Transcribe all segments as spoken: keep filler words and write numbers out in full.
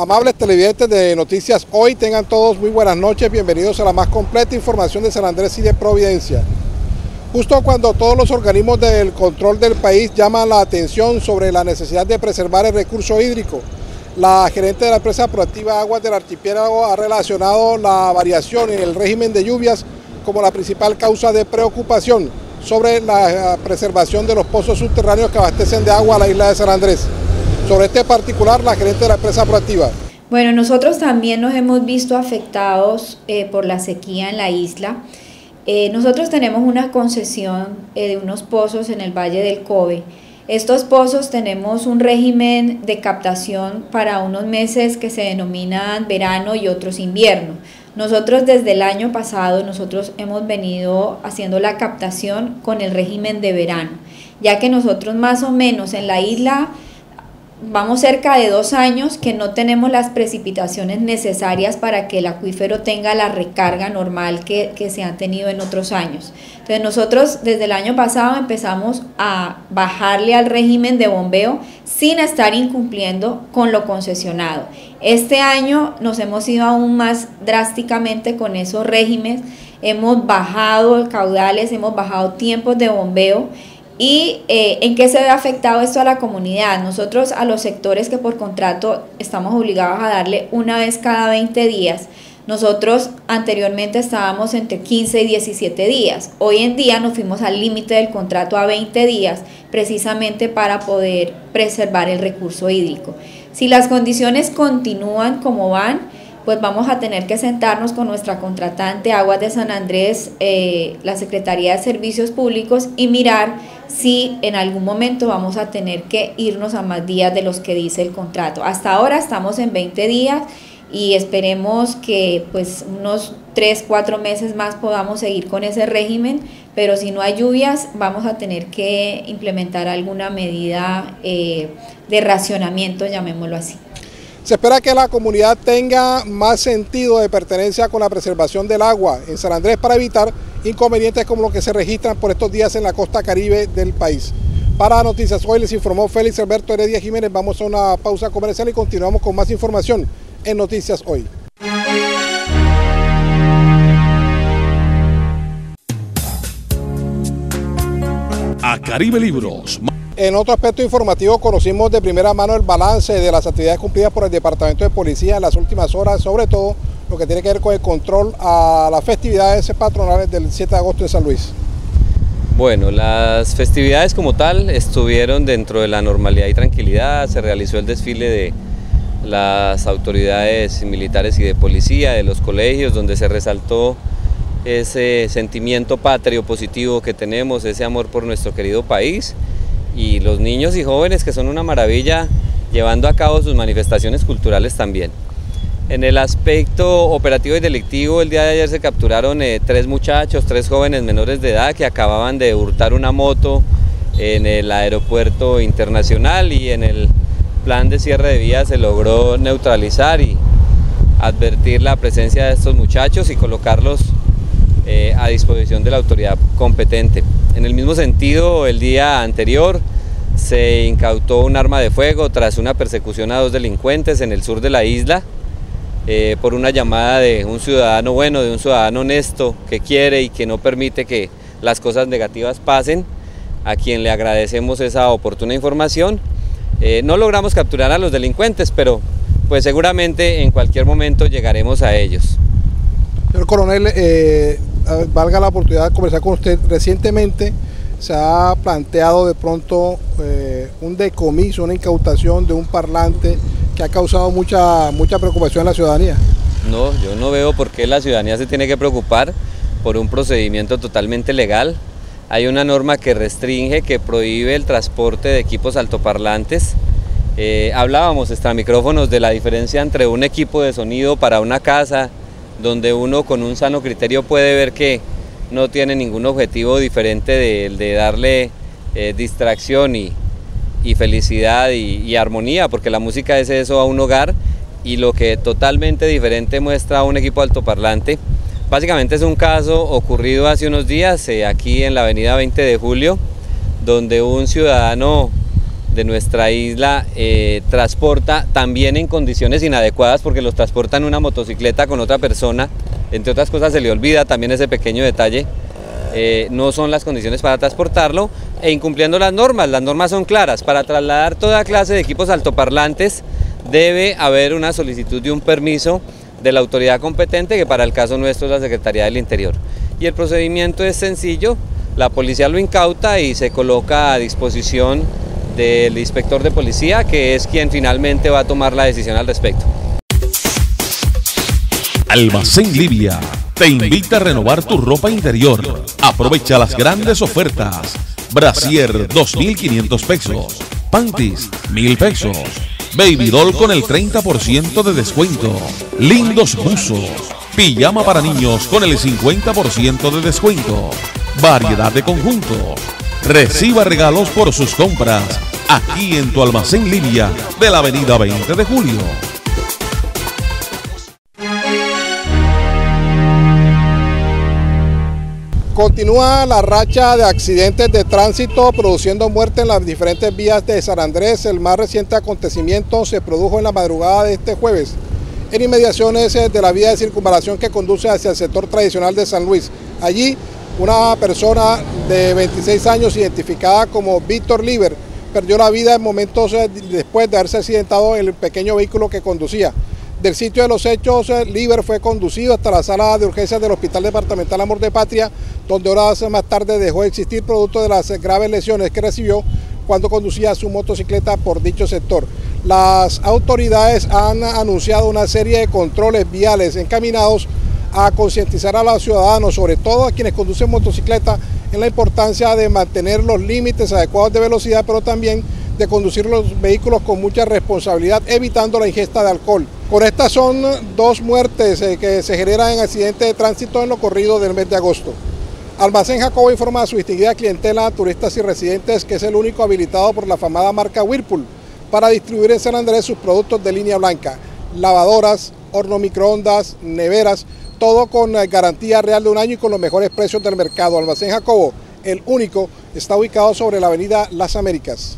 Amables televidentes de Noticias Hoy, tengan todos muy buenas noches, bienvenidos a la más completa información de San Andrés y de Providencia. Justo cuando todos los organismos del control del país llaman la atención sobre la necesidad de preservar el recurso hídrico, la gerente de la empresa Proactiva Aguas del Archipiélago ha relacionado la variación en el régimen de lluvias como la principal causa de preocupación sobre la preservación de los pozos subterráneos que abastecen de agua a la isla de San Andrés. Sobre este particular, la gerente de la empresa Proactiva. Bueno, nosotros también nos hemos visto afectados eh, por la sequía en la isla. Eh, nosotros tenemos una concesión eh, de unos pozos en el Valle del Cobe. Estos pozos tenemos un régimen de captación para unos meses que se denominan verano y otros invierno. Nosotros desde el año pasado, nosotros hemos venido haciendo la captación con el régimen de verano, ya que nosotros más o menos en la isla vamos cerca de dos años que no tenemos las precipitaciones necesarias para que el acuífero tenga la recarga normal que, que se ha tenido en otros años. Entonces nosotros desde el año pasado empezamos a bajarle al régimen de bombeo sin estar incumpliendo con lo concesionado. Este año nos hemos ido aún más drásticamente con esos regímenes, hemos bajado caudales, hemos bajado tiempos de bombeo. ¿Y eh, en qué se ve afectado esto a la comunidad? Nosotros a los sectores que por contrato estamos obligados a darle una vez cada veinte días, nosotros anteriormente estábamos entre quince y diecisiete días. Hoy en día nos fuimos al límite del contrato a veinte días, precisamente para poder preservar el recurso hídrico. Si las condiciones continúan como van, pues vamos a tener que sentarnos con nuestra contratante Aguas de San Andrés, eh, la Secretaría de Servicios Públicos, y mirar si en algún momento vamos a tener que irnos a más días de los que dice el contrato. Hasta ahora estamos en veinte días y esperemos que pues unos tres, cuatro meses más podamos seguir con ese régimen, pero si no hay lluvias vamos a tener que implementar alguna medida eh, de racionamiento, llamémoslo así. Se espera que la comunidad tenga más sentido de pertenencia con la preservación del agua en San Andrés para evitar inconvenientes como los que se registran por estos días en la costa caribe del país. Para Noticias Hoy les informó Félix Alberto Heredia Jiménez. Vamos a una pausa comercial y continuamos con más información en Noticias Hoy. A Caribe Libros. En otro aspecto informativo, conocimos de primera mano el balance de las actividades cumplidas por el Departamento de Policía en las últimas horas, sobre todo lo que tiene que ver con el control a las festividades patronales del siete de agosto de San Luis. Bueno, las festividades como tal estuvieron dentro de la normalidad y tranquilidad. Se realizó el desfile de las autoridades militares y de policía, de los colegios, donde se resaltó ese sentimiento patrio positivo que tenemos, ese amor por nuestro querido país, y los niños y jóvenes que son una maravilla llevando a cabo sus manifestaciones culturales también. En el aspecto operativo y delictivo, el día de ayer se capturaron eh, tres muchachos, tres jóvenes menores de edad que acababan de hurtar una moto en el aeropuerto internacional, y en el plan de cierre de vías se logró neutralizar y advertir la presencia de estos muchachos y colocarlos eh, a disposición de la autoridad competente. En el mismo sentido, el día anterior se incautó un arma de fuego tras una persecución a dos delincuentes en el sur de la isla, eh, por una llamada de un ciudadano bueno, de un ciudadano honesto que quiere y que no permite que las cosas negativas pasen, a quien le agradecemos esa oportuna información. Eh, no logramos capturar a los delincuentes, pero pues seguramente en cualquier momento llegaremos a ellos. Señor coronel, eh, valga la oportunidad de conversar con usted. Recientemente se ha planteado de pronto eh, un decomiso, una incautación de un parlante que ha causado mucha, mucha preocupación en la ciudadanía. No, yo no veo por qué la ciudadanía se tiene que preocupar por un procedimiento totalmente legal. Hay una norma que restringe, que prohíbe el transporte de equipos altoparlantes. Eh, hablábamos extra micrófonos de la diferencia entre un equipo de sonido para una casa, donde uno con un sano criterio puede ver que no tiene ningún objetivo diferente de, de darle eh, distracción y, y felicidad y, y armonía, porque la música es eso a un hogar, y lo que totalmente diferente muestra un equipo altoparlante. Básicamente es un caso ocurrido hace unos días eh, aquí en la avenida veinte de julio, donde un ciudadano de nuestra isla eh, transporta también en condiciones inadecuadas, porque los transporta en una motocicleta con otra persona, entre otras cosas se le olvida también ese pequeño detalle, eh, no son las condiciones para transportarlo, e incumpliendo las normas. Las normas son claras: para trasladar toda clase de equipos altoparlantes debe haber una solicitud de un permiso de la autoridad competente, que para el caso nuestro es la Secretaría del Interior, y el procedimiento es sencillo. La policía lo incauta y se coloca a disposición del inspector de policía, que es quien finalmente va a tomar la decisión al respecto. Almacén Livia te invita a renovar tu ropa interior. Aprovecha las grandes ofertas. Brasier dos mil quinientos pesos, panties mil pesos, Baby Doll con el treinta por ciento de descuento, lindos buzos, pijama para niños con el cincuenta por ciento de descuento, variedad de conjuntos. Reciba regalos por sus compras aquí en tu Almacén Livia de la avenida veinte de julio. Continúa la racha de accidentes de tránsito produciendo muerte en las diferentes vías de San Andrés. El más reciente acontecimiento se produjo en la madrugada de este jueves en inmediaciones de la vía de circunvalación que conduce hacia el sector tradicional de San Luis. Allí una persona de veintiséis años identificada como Víctor Liber perdió la vida en momentos después de haberse accidentado en el pequeño vehículo que conducía. Del sitio de los hechos, Liber fue conducido hasta la sala de urgencias del Hospital Departamental Amor de Patria, donde horas más tarde dejó de existir producto de las graves lesiones que recibió cuando conducía su motocicleta por dicho sector. Las autoridades han anunciado una serie de controles viales encaminados a concientizar a los ciudadanos, sobre todo a quienes conducen motocicleta, en la importancia de mantener los límites adecuados de velocidad, pero también de conducir los vehículos con mucha responsabilidad, evitando la ingesta de alcohol. Con estas son dos muertes eh, que se generan en accidentes de tránsito en lo corrido del mes de agosto. Almacén Jacobo informa a su distinguida clientela, turistas y residentes, que es el único habilitado por la afamada marca Whirlpool para distribuir en San Andrés sus productos de línea blanca: lavadoras, horno microondas, neveras, todo con garantía real de un año y con los mejores precios del mercado. Almacén Jacobo, el único, está ubicado sobre la avenida Las Américas.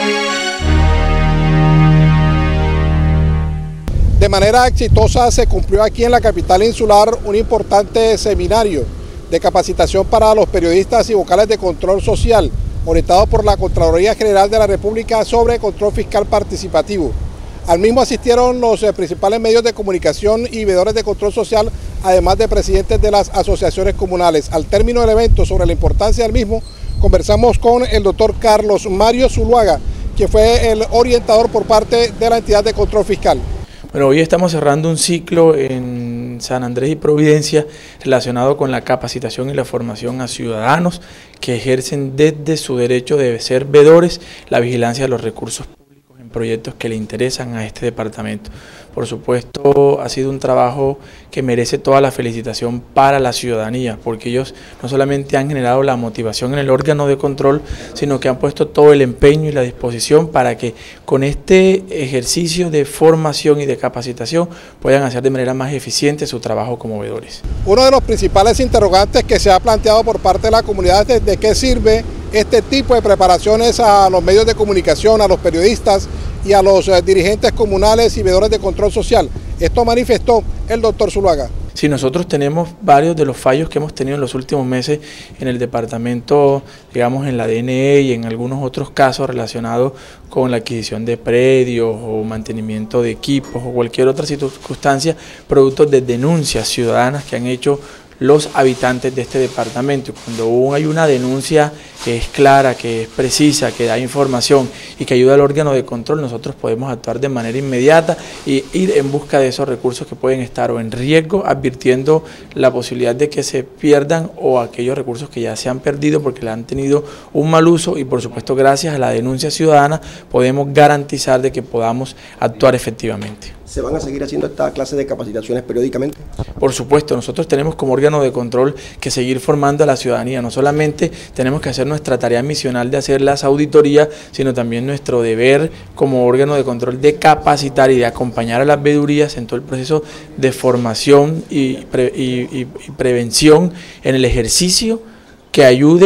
De manera exitosa se cumplió aquí en la capital insular un importante seminario de capacitación para los periodistas y vocales de control social, orientado por la Contraloría General de la República sobre control fiscal participativo. Al mismo asistieron los principales medios de comunicación y veedores de control social, además de presidentes de las asociaciones comunales. Al término del evento, sobre la importancia del mismo, conversamos con el doctor Carlos Mario Zuluaga, quien fue el orientador por parte de la entidad de control fiscal. Bueno, hoy estamos cerrando un ciclo en San Andrés y Providencia relacionado con la capacitación y la formación a ciudadanos que ejercen desde su derecho de ser veedores la vigilancia de los recursos públicos en proyectos que le interesan a este departamento. Por supuesto, ha sido un trabajo que merece toda la felicitación para la ciudadanía, porque ellos no solamente han generado la motivación en el órgano de control, sino que han puesto todo el empeño y la disposición para que con este ejercicio de formación y de capacitación puedan hacer de manera más eficiente su trabajo como veedores. Uno de los principales interrogantes que se ha planteado por parte de la comunidad es de qué sirve este tipo de preparaciones a los medios de comunicación, a los periodistas y a los eh, dirigentes comunales y veedores de control social. Esto manifestó el doctor Zuluaga. Sí, nosotros tenemos varios de los fallos que hemos tenido en los últimos meses en el departamento, digamos en la D N E y en algunos otros casos relacionados con la adquisición de predios o mantenimiento de equipos o cualquier otra circunstancia, producto de denuncias ciudadanas que han hecho los habitantes de este departamento. Cuando hay una denuncia que es clara, que es precisa, que da información y que ayuda al órgano de control, nosotros podemos actuar de manera inmediata y ir en busca de esos recursos que pueden estar o en riesgo, advirtiendo la posibilidad de que se pierdan, o aquellos recursos que ya se han perdido porque le han tenido un mal uso, y por supuesto gracias a la denuncia ciudadana podemos garantizar de que podamos actuar efectivamente. ¿Se van a seguir haciendo esta clase de capacitaciones periódicamente? Por supuesto, nosotros tenemos como órgano de control que seguir formando a la ciudadanía. No solamente tenemos que hacer nuestra tarea misional de hacer las auditorías, sino también nuestro deber como órgano de control de capacitar y de acompañar a las veedurías en todo el proceso de formación y, pre, y, y, y prevención en el ejercicio que ayude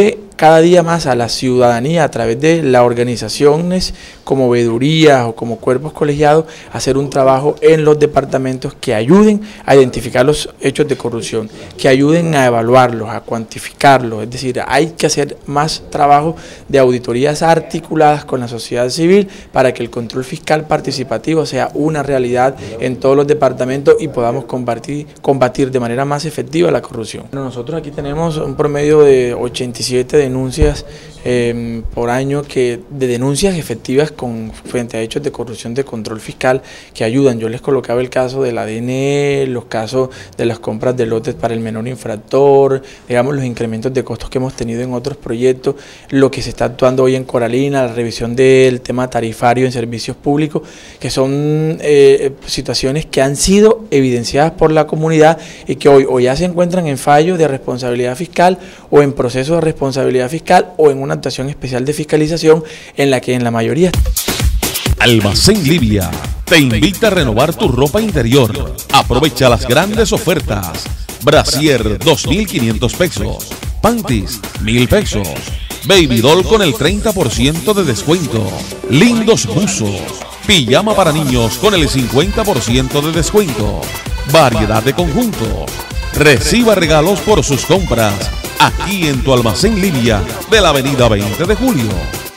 cada día más a la ciudadanía a través de las organizaciones como veedurías o como cuerpos colegiados a hacer un trabajo en los departamentos que ayuden a identificar los hechos de corrupción, que ayuden a evaluarlos, a cuantificarlos. Es decir, hay que hacer más trabajo de auditorías articuladas con la sociedad civil para que el control fiscal participativo sea una realidad en todos los departamentos y podamos combatir, combatir de manera más efectiva la corrupción. Bueno, nosotros aquí tenemos un promedio de ochenta y siete denuncias eh, por año, que, de denuncias efectivas con frente a hechos de corrupción de control fiscal que ayudan. Yo les colocaba el caso de la D N E, los casos de las compras de lotes para el menor infractor, digamos los incrementos de costos que hemos tenido en otros proyectos, lo que se está actuando hoy en Coralina, la revisión del tema tarifario en servicios públicos, que son eh, situaciones que han sido evidenciadas por la comunidad y que hoy o ya se encuentran en fallo de responsabilidad fiscal o en proceso de responsabilidad fiscal o en una actuación especial de fiscalización en la que en la mayoría. Almacén Livia te invita a renovar tu ropa interior. Aprovecha las grandes ofertas. Brasier dos mil quinientos pesos, panties mil pesos, baby doll con el treinta por ciento de descuento, lindos buzos, pijama para niños con el cincuenta por ciento de descuento, variedad de conjuntos. Reciba regalos por sus compras aquí en tu Almacén Livia de la avenida veinte de julio.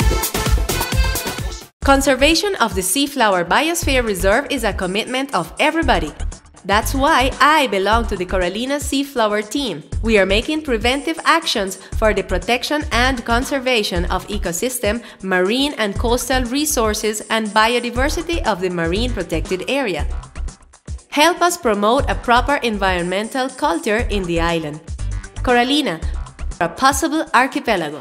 Conservation of the Seaflower Biosphere Reserve is a commitment of everybody. That's why I belong to the Coralina Seaflower team. We are making preventive actions for the protection and conservation of ecosystem, marine and coastal resources, and biodiversity of the marine protected area. Help us promote a proper environmental culture in the island. Coralina, a possible archipelago.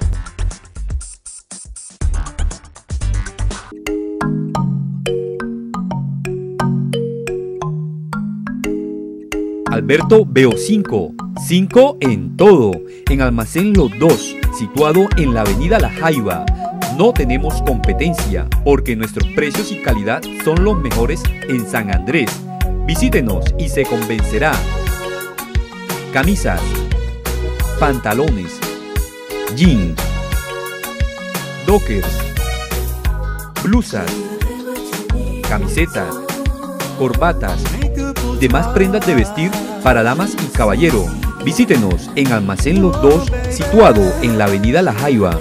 Alberto veo cinco, cinco en todo, en Almacén Los Dos, situado en la avenida La Jaiba. No tenemos competencia, porque nuestros precios y calidad son los mejores en San Andrés. Visítenos y se convencerá. Camisas, pantalones, jeans, dockers, blusas, camisetas, corbatas, demás prendas de vestir para damas y caballero. Visítenos en Almacén Los Dos, situado en la avenida La Jaiba.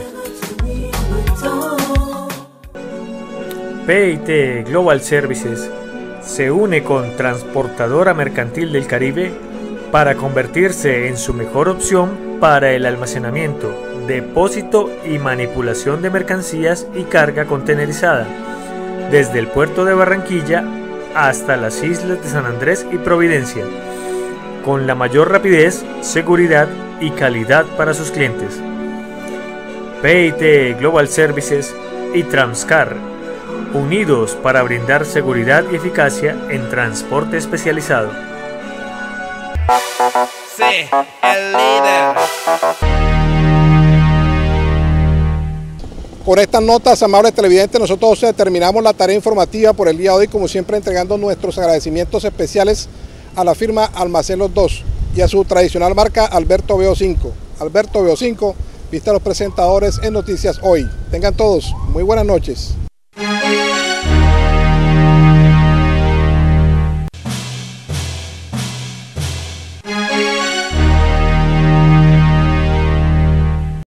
P y T Global Services se une con Transportadora Mercantil del Caribe para convertirse en su mejor opción para el almacenamiento, depósito y manipulación de mercancías y carga contenerizada, desde el puerto de Barranquilla hasta las islas de San Andrés y Providencia, con la mayor rapidez, seguridad y calidad para sus clientes. P y T Global Services y Transcar, unidos para brindar seguridad y eficacia en transporte especializado. Sí, el líder. Con estas notas, amables televidentes, nosotros terminamos la tarea informativa por el día de hoy, como siempre entregando nuestros agradecimientos especiales a la firma Almacén Los Dos y a su tradicional marca Alberto veo cinco. Alberto veo cinco, vista a los presentadores en Noticias Hoy. Tengan todos muy buenas noches.